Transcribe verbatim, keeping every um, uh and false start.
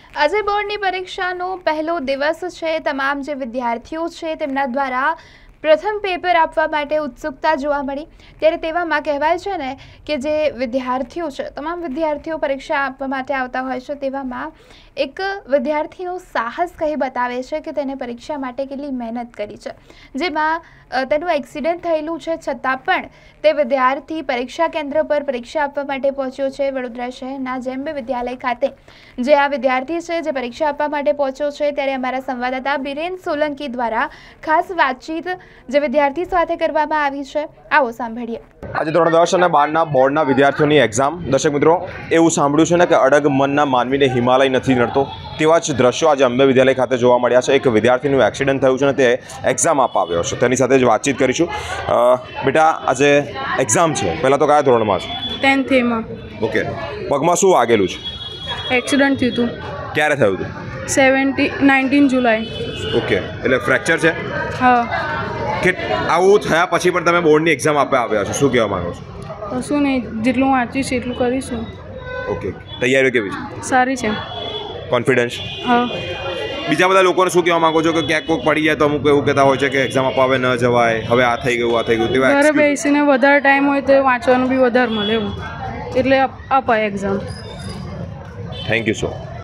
આજે બોર્ડની પરીક્ષાનો પહેલો દિવસ છે। તમામ જે વિદ્યાર્થીઓ છે તેમના દ્વારા પ્રથમ પેપર આપવા માટે ઉત્સુકતા જોવા મળી। ત્યારે તેવામાં કહેવાય છે ને કે જે વિદ્યાર્થીઓ છે તમામ વિદ્યાર્થીઓ પરીક્ષા આપવા માટે આવતા હોય છે। તેવામાં એક વિદ્યાર્થીનો સાહસ કહી બતાવે છે કે તેને પરીક્ષા માટે કેટલી મહેનત કરી છે, જેમાં તેનું એક્સિડન્ટ થયેલું છે છતાં પણ તે વિદ્યાર્થી પરીક્ષા કેન્દ્ર પર પરીક્ષા આપવા માટે પહોંચ્યો છે। વડોદરા શહેરના જેમ્બે વિદ્યાલય ખાતે જે આ વિદ્યાર્થી છે જે પરીક્ષા આપવા માટે પહોંચ્યો છે, ત્યારે અમારા સંવાદદાતા બિરેન સોલંકી દ્વારા ખાસ વાતચીત જે વિદ્યાર્થી સાથે કરવામાં આવી છે, આવો સાંભળીએ। આજે ધોરણ દસ અને બારના બોર્ડના વિદ્યાર્થીઓની એક્ઝામ। દર્શક મિત્રો, એવું સાંભળ્યું છે ને કે અડગ મનના માનવીને હિમાલય નથી નડતો, તેવા જ દ્રશ્યો આજે અંબે વિદ્યાલય ખાતે જોવા મળ્યા છે। એક વિદ્યાર્થીનું એક્સિડન્ટ થયું છે અને તે એક્ઝામ આપવા આવ્યો છે, તેની સાથે જ વાતચીત કરીશું। બેટા, આજે એક્ઝામ છે, પહેલાં તો કયા ધોરણમાં છે? ટેન્થ એમાં। ઓકે, પગમાં શું વાગેલું છે? એક્સિડન્ટ થયું હતું। ક્યારે થયું હતું? Seventy nineteen July. ઓકે, એટલે ફ્રેક્ચર છે? હા। કે આવું થયા પછી પણ તમે બોર્ડની એક્ઝામ આપવા આવ્યા છો, શું કહેવા માંગો છો? કશું નહીં, જેટલું વાંચીશ એટલું કરીશું। ઓકે, તૈયારીઓ કેવી છે? સારી છે। કોન્ફિડન્સ? હા। બીજા બધા લોકોને શું કહેવા માંગો છો કે ક્યાંક કોઈક પડી જાય તો અમુક એવું કહેતા હોય છે કે એક્ઝામ આપવા હવે ન જવાય, હવે આ થઈ ગયું આ થઈ ગયું, તેવા ઘરે બેસીને વધારે ટાઈમ હોય તો વાંચવાનું બી વધારે મળે એવું, એટલે અપાય એક્ઝામ। Thank you so